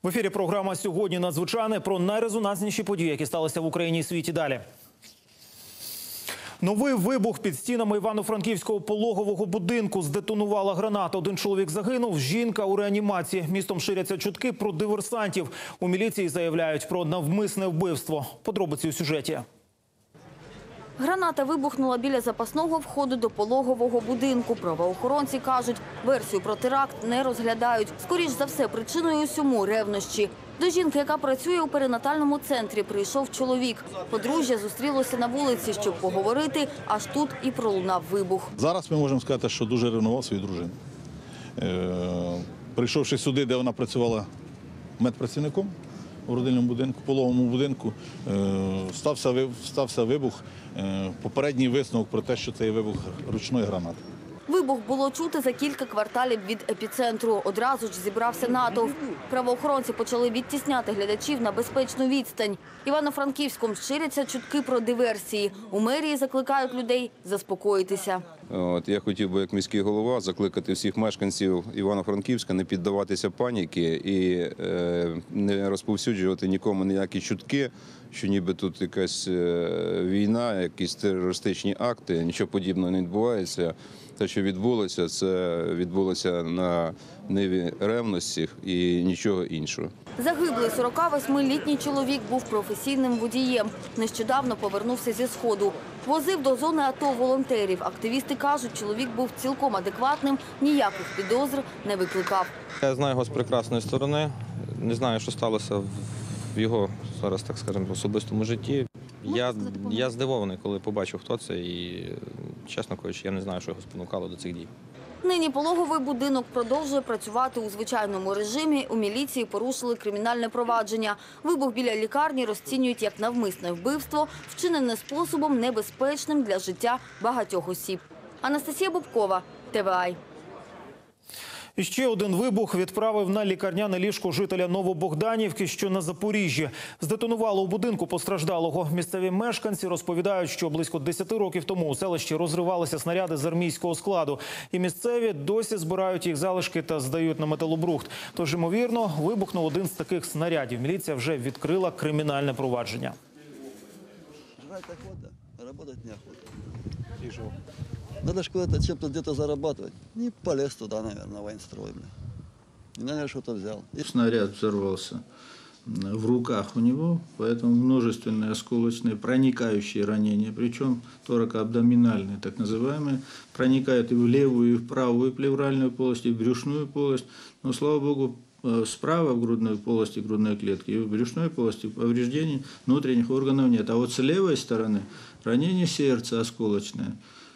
В ефірі програма «Сьогодні надзвичайне» про найрезонансніші події, які сталися в Україні і світі. Далі. Новий вибух під стінами Івано-Франківського пологового будинку. Здетонувала граната. Один чоловік загинув, жінка у реанімації. Містом ширяться чутки про диверсантів. У міліції заявляють про навмисне вбивство. Подробиці у сюжеті. Граната вибухнула біля запасного входу до пологового будинку. Правоохоронці кажуть, версію про теракт не розглядають. Скоріш за все, причиною усьому – ревнощі. До жінки, яка працює у перинатальному центрі, прийшов чоловік. Подружжя зустрілося на вулиці, щоб поговорити, аж тут і пролунав вибух. Зараз ми можемо сказати, що дуже ревнував свою дружину. Прийшовши сюди, де вона працювала медпрацівником у родильному будинку, пологовому будинку, стався вибух. Попередній висновок про те, що це є вибух ручної гранати. Вибух було чути за кілька кварталів від епіцентру. Одразу ж зібрався натовп. Правоохоронці почали відтісняти глядачів на безпечну відстань. Івано-Франківськом ширяться чутки про диверсії. У мерії закликають людей заспокоїтися. Я хотів би, як міський голова, закликати всіх мешканців Івано-Франківська не піддаватися паніки і не розповсюджувати нікому ніякі чутки, що ніби тут якась війна, якісь терористичні акти, нічого подібного не відбувається. Те, що відбулося, це відбулося на ниві ревності і нічого іншого. Загиблий 48-літній чоловік був професійним водієм. Нещодавно повернувся зі Сходу. Возив до зони АТО волонтерів. Активісти кажуть, чоловік був цілком адекватним, ніяких підозр не викликав. Я знаю його з прекрасної сторони. Не знаю, що сталося в його, зараз так скажемо, особистому житті. Я здивований, коли побачив, хто це, і, чесно кажучи, я не знаю, що його спонукало до цих дій. Нині пологовий будинок продовжує працювати у звичайному режимі. У міліції порушили кримінальне провадження. Вибух біля лікарні розцінюють як навмисне вбивство, вчинене способом небезпечним для життя багатьох осіб. Анастасія Бубкова, ТВА. І ще один вибух відправив на лікарняне ліжко жителя Новобогданівки, що на Запоріжжі. Здетонувало у будинку постраждалого. Місцеві мешканці розповідають, що близько 10 років тому у селищі розривалися снаряди з армійського складу. І місцеві досі збирають їх залишки та здають на металобрухт. Тож, ймовірно, вибухнув один з таких снарядів. Міліція вже відкрила кримінальне провадження. Жрать охота, работать неохота. Надо же куда-то чем-то где-то зарабатывать. Не полез туда, наверное, военстрой. И, наверное, что-то взял. Снаряд взорвался в руках у него, поэтому множественные осколочные проникающие ранения, причем торако-абдоминальные, так называемые, проникают и в левую, и в правую плевральную полость, и в брюшную полость. Но, слава богу, справа в грудной полости, грудной клетки, и в брюшной полости повреждений внутренних органов нет. А вот с левой стороны ранение сердца осколочное.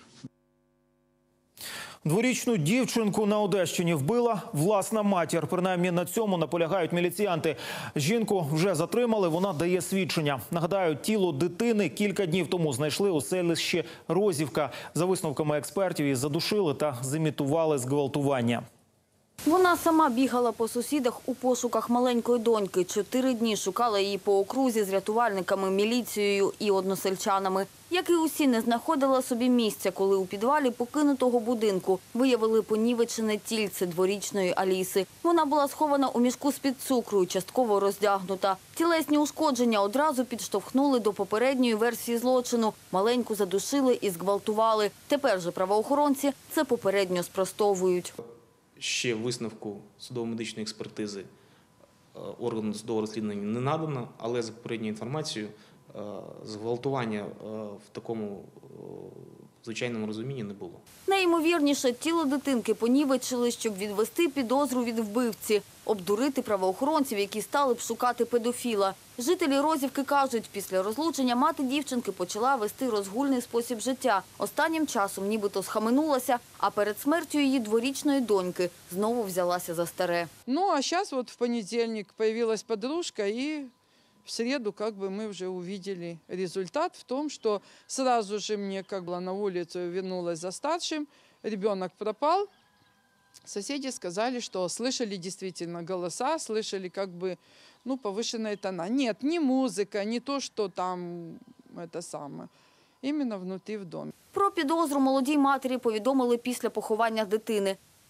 Дворічну дівчинку на Одещині вбила власна матір. Принаймні на цьому наполягають міліціянти. Жінку вже затримали, вона дає свідчення. Нагадаю, тіло дитини кілька днів тому знайшли у селищі Розівка. За висновками експертів, її задушили та зімітували зґвалтування. Вона сама бігала по сусідах у пошуках маленької доньки. 4 дні шукала її по окрузі з рятувальниками, міліцією і односельчанами. Як і усі, не знаходила собі місця, коли у підвалі покинутого будинку виявили понівечене тільце дворічної Аліси. Вона була схована у мішку з-під цукру і частково роздягнута. Тілесні ушкодження одразу підштовхнули до попередньої версії злочину. Маленьку задушили і зґвалтували. Тепер же правоохоронці це попередньо спростовують. Ще висновку судово-медичної експертизи органу досудового розслідування не надано, але за попередньою інформацією зґвалтування в такому звичайному розумінні не було. Найімовірніше, тіло дитинки понівечили, щоб відвести підозру від вбивці, обдурити правоохоронців, які стали б шукати педофіла. Жителі Розівки кажуть, після розлучення мати дівчинки почала вести розгульний спосіб життя. Останнім часом нібито схаменулася, а перед смертю її дворічної доньки знову взялася за старе. Ну, а зараз в понедільник з'явилася подружка і... В среду мы уже увидели результат в том, что сразу же мне на улицу вернулась за старшим, ребенок пропал. Соседи сказали, что слышали действительно голоса, слышали повышенные тона. Нет, не музыка, не то, что там это самое. Іменно внутрі в домі. Про підозру молодій матері повідомили після поховання дитини.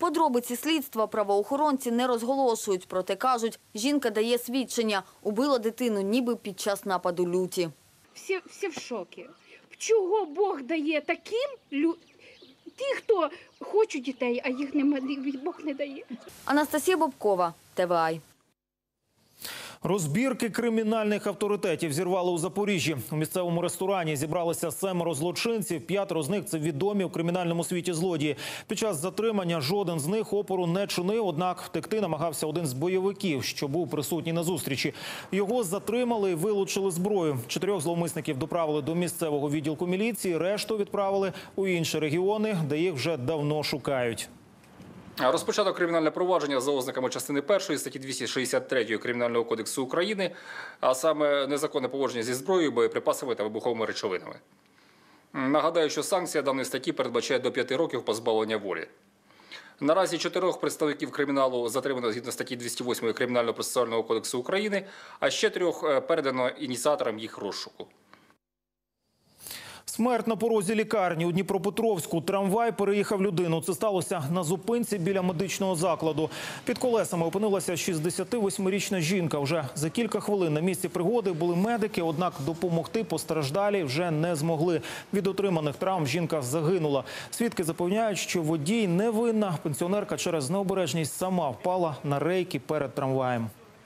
Подробиці слідства правоохоронці не розголошують, проте кажуть, жінка дає свідчення. Убила дитину ніби під час нападу люті. Всі в шокі. Чого Бог дає таким ті, хто хочуть дітей, а їх Бог не дає. Анастасія Бобкова, ТВА. Розбірки кримінальних авторитетів зірвали у Запоріжжі. У місцевому ресторані зібралися 7 злочинців. 5 з них – це відомі в кримінальному світі злодії. Під час затримання жоден з них опору не чинив, однак втекти намагався один з бойовиків, що був присутній на зустрічі. Його затримали і вилучили зброю. 4 зловмисників доправили до місцевого відділку міліції, решту відправили у інші регіони, де їх вже давно шукають. Розпочато кримінальне провадження за ознаками частини 1 статті 263 Кримінального кодексу України, а саме незаконне поводження зі зброєю, боєприпасами та вибуховими речовинами. Нагадаю, що санкція даної статті передбачає до 5 років позбавлення волі. Наразі 4 представників криміналу затримано згідно статті 208 Кримінального процесуального кодексу України, а ще 3 передано ініціаторам їх розшуку. Смерть на порозі лікарні. У Дніпропетровську трамвай переїхав людину. Це сталося на зупинці біля медичного закладу. Під колесами опинилася 68-річна жінка. Вже за кілька хвилин на місці пригоди були медики, однак допомогти постраждалій вже не змогли. Від отриманих травм жінка загинула. Свідки запевняють, що водій невинна. Пенсіонерка через необережність сама впала на рейки перед трамваєм.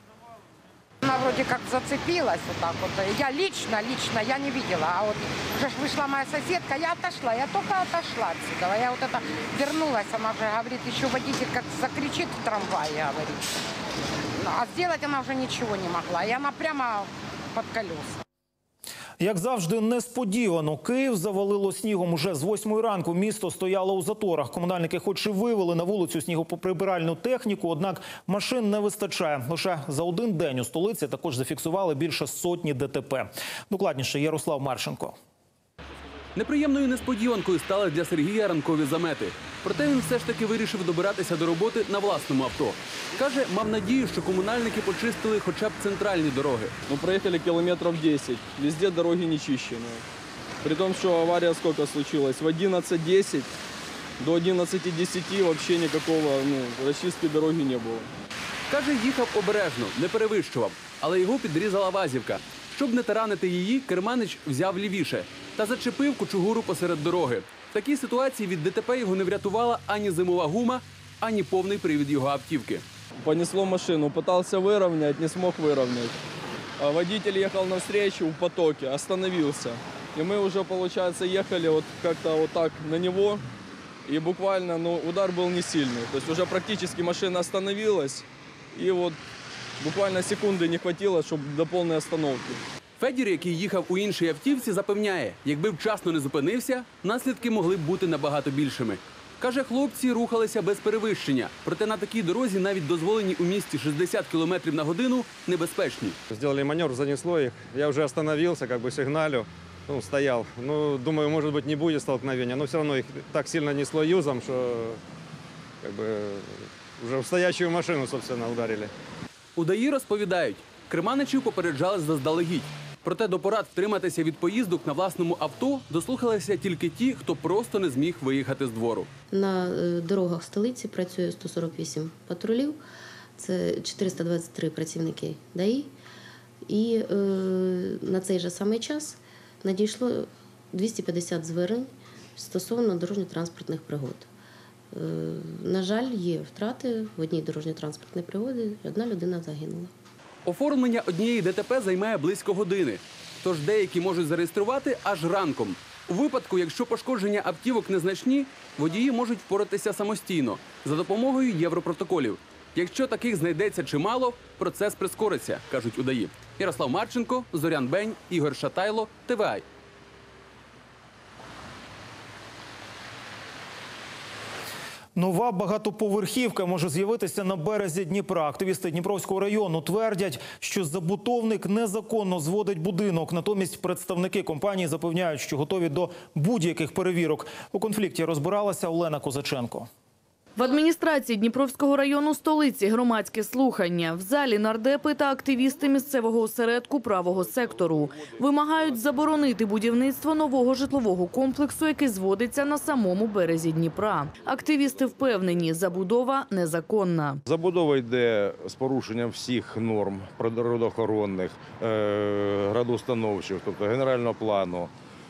Она вроде как зацепилась вот так вот. Я лично я не видела. А вот уже вышла моя соседка, я отошла. Я только отошла отсюда. Я вот это вернулась, она уже говорит, еще водитель как закричит в трамвае, говорит. А сделать она уже ничего не могла. И она прямо под колеса. Як завжди, несподівано. Київ завалило снігом уже з 8 ранку. Місто стояло у заторах. Комунальники хоч і вивели на вулицю снігоприбиральну техніку, однак машин не вистачає. Лише за один день у столиці також зафіксували більше сотні ДТП. Докладніше Ярослав Марченко. Неприємною несподіванкою стали для Сергія ранкові замети. Проте він все ж таки вирішив добиратися до роботи на власному авто. Каже, мав надію, що комунальники почистили хоча б центральні дороги. Проїхали кілометрів 10, везде дороги не чищені. При тому, що аварія скільки случилась? В 11:10 до 11:10 взагалі ніякого розчистки дороги не було. Каже, їхав обережно, не перевищував, але його підрізала вазівка. Щоб не таранити її, керманич взяв лівіше та зачепив кучугуру посеред дороги. В такій ситуації від ДТП його не врятувала ані зимова гума, ані повний привід його автівки. Понесло машину, пытался выровнять, не смог выровнять. Водитель ехал навстречу в потоке, остановился. И мы уже, получается, ехали вот как-то вот так на него. И буквально, удар был не сильный. То есть уже практически машина остановилась. И вот буквально секунди не хватило, щоб до повної остановки. Федір, який їхав у іншій автівці, запевняє, якби вчасно не зупинився, наслідки могли б бути набагато більшими. Каже, хлопці рухалися без перевищення, проте на такій дорозі навіть дозволені у місті 60 км на годину небезпечні. Зробили маневр, занесло їх. Я вже остановився, сигналю, стояв. Думаю, може бути, не буде столкновення, але все одно їх так сильно несло юзом, що вже в стоячу машину, собственно, ударили. У ДАІ розповідають, керманичів попереджали заздалегідь. Проте до порад втриматися від поїздок на власному авто дослухалися тільки ті, хто просто не зміг виїхати з двору. На дорогах столиці працює 148 патрулів, це 423 працівники ДАІ. І на цей же самий час надійшло 250 звернень стосовно дорожньо-транспортних пригод. На жаль, є втрати в одній дорожньо-транспортній пригоді, одна людина загинула. Оформлення однієї ДТП займає близько години, тож деякі можуть зареєструвати аж ранком. У випадку, якщо пошкодження автівок незначні, водії можуть впоратися самостійно за допомогою європротоколів. Якщо таких знайдеться чимало, процес прискориться, кажуть у ДАІ. Ярослав Марченко, Зорян Бень, Ігор Шатайло, ТВА. Нова багатоповерхівка може з'явитися на березі Дніпра. Активісти Дніпровського району твердять, що забудовник незаконно зводить будинок. Натомість представники компанії запевняють, що готові до будь-яких перевірок. У конфлікті розбиралася Олена Козаченко. В адміністрації Дніпровського району столиці громадське слухання. В залі нардепи та активісти місцевого осередку правого сектору вимагають заборонити будівництво нового житлового комплексу, який зводиться на самому березі Дніпра. Активісти впевнені, забудова незаконна. Забудова йде з порушенням всіх норм природоохоронних, градоустановчих, тобто генерального плану.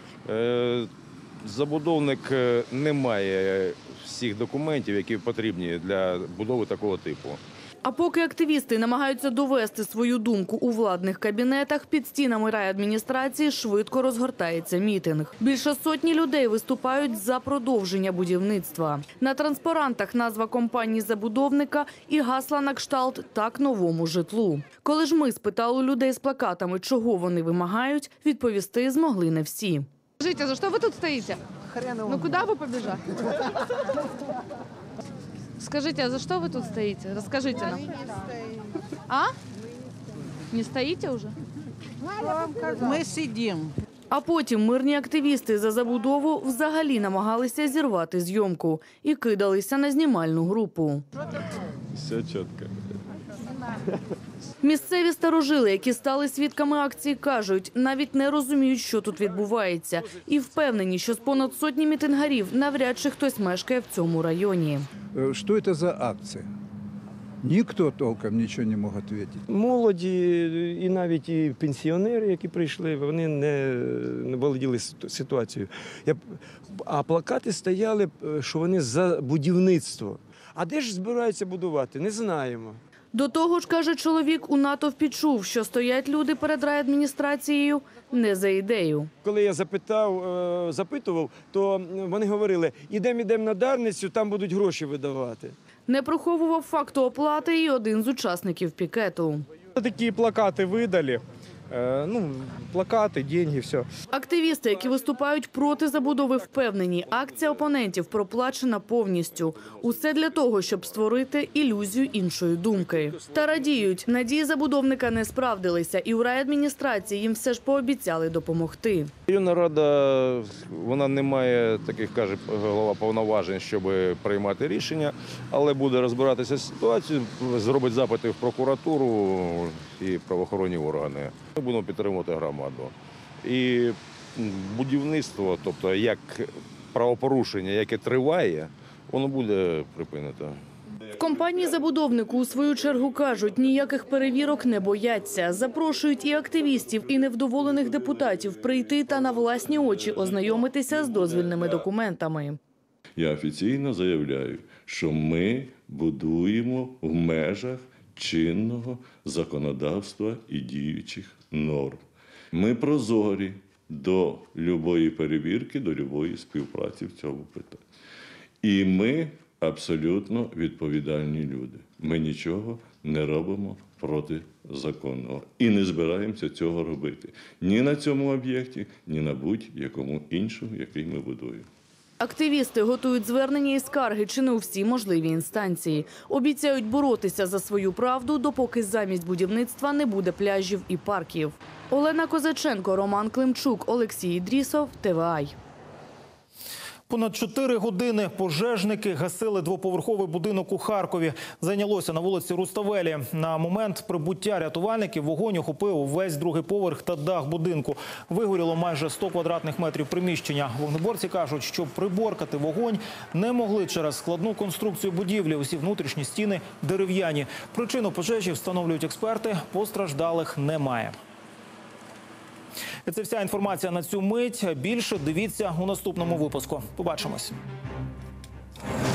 Забудовник не має всіх документів, які потрібні для будови такого типу. А поки активісти намагаються довести свою думку у владних кабінетах, під стінами райадміністрації швидко розгортається мітинг. Більше сотні людей виступають за продовження будівництва. На транспарантах назва компанії-забудовника і гасла на кшталт «Так новому житлу». Коли ж ми спитали людей з плакатами, чого вони вимагають, відповісти змогли не всі. Скажите, за что вы тут стоите? Ну куда вы побежали? Скажите, а за что вы тут стоите? Расскажите нам. А? Не стоите уже? Ми сидимо. А потім мирні активісти за забудову взагалі намагалися зірвати зйомку і кидалися на знімальну групу. Все чітко. Місцеві старожили, які стали свідками акції, кажуть, навіть не розуміють, що тут відбувається. І впевнені, що з понад сотні мітингарів навряд чи хтось мешкає в цьому районі. Що це за акція? Ніхто толком нічого не мог відповісти. Молоді і навіть і пенсіонери, які прийшли, вони не володіли ситуацією. А плакати стояли, що вони за будівництво. А де ж збираються будувати? Не знаємо. До того ж, каже чоловік, у натовпі чув, що стоять люди перед райадміністрацією не за ідею. Коли я запитував, то вони говорили, ідемо на Дарницю, там будуть гроші видавати. Не приховував факту оплати і один з учасників пікету. Такі плакати видали. Плакати, деньги, все. Активісти, які виступають проти забудови, впевнені, акція опонентів проплачена повністю. Усе для того, щоб створити ілюзію іншої думки. Та радіють, надії забудовника не справдилися, і у райадміністрації їм все ж пообіцяли допомогти. Районна рада, вона не має таких, каже голова, повноважень, щоб приймати рішення, але буде розбиратися з ситуацією, зробить запити в прокуратуру і правоохоронні органи. Ми будемо підтримувати громаду. І будівництво, тобто як правопорушення, яке триває, воно буде припинено. В компанії-забудовнику у свою чергу кажуть, ніяких перевірок не бояться. Запрошують і активістів, і невдоволених депутатів прийти та на власні очі ознайомитися з дозвільними документами. Я офіційно заявляю, що ми будуємо в межах чинного законодавства і діючих норм. Ми прозорі до будь-якої перевірки, до будь-якої співпраці в цьому питанні. І ми абсолютно відповідальні люди. Ми нічого не робимо протизаконного. І не збираємося цього робити. Ні на цьому об'єкті, ні на будь-якому іншому, який ми будуємо. Активісти готують звернення і скарги чи не у всі можливі інстанції. Обіцяють боротися за свою правду, допоки замість будівництва не буде пляжів і парків. Олена Козаченко, Роман Климчук, Олексій Ідрісов, ТВАЙ. Понад 4 години пожежники гасили двоповерховий будинок у Харкові. Зайнялося на вулиці Руставелі. На момент прибуття рятувальників вогонь охопив увесь другий поверх та дах будинку. Вигоріло майже 100 квадратних метрів приміщення. Вогнеборці кажуть, що приборкати вогонь не могли через складну конструкцію будівлі. Усі внутрішні стіни дерев'яні. Причину пожежі встановлюють експерти. Постраждалих немає. І це вся інформація на цю мить. Більше дивіться у наступному випуску. Побачимось.